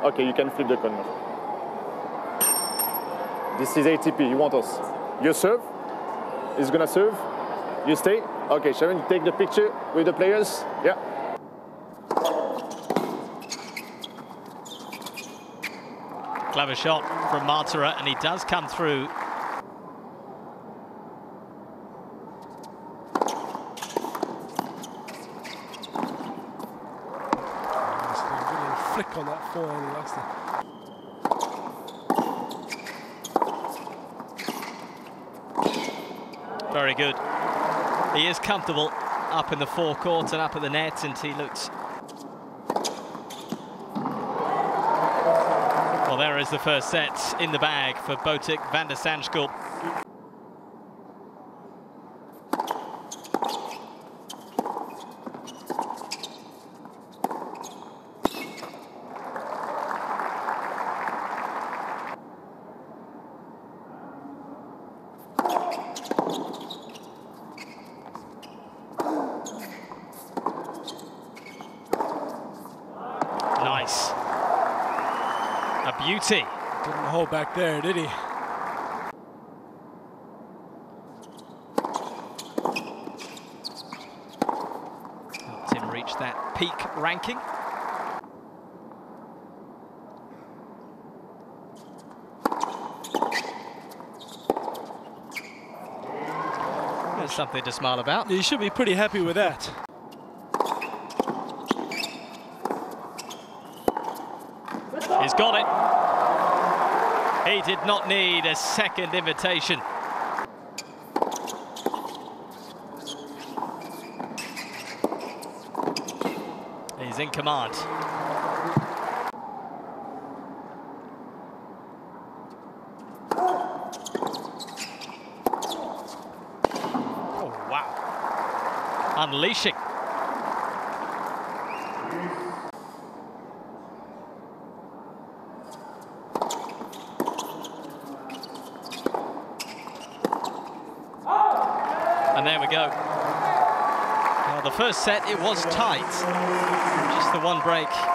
Okay, you can flip the coin now. This is ATP, you want us. You serve, he's gonna serve, you stay. Okay, Sharon, you take the picture with the players. Yeah. Clever shot from Marterer, and he does come through. Flick on that forehand, he likes that. Very good. He is comfortable up in the forecourt and up at the net, and he looks... Well, there is the first set in the bag for Botic van der Zandschulp. Nice. A beauty. Didn't hold back there, did he? Helped him reach that peak ranking. There's something to smile about. You should be pretty happy with that. He's got it. He did not need a second invitation. He's in command. Oh, wow. Unleashing. And there we go. Well, the first set, it was tight. Just the one break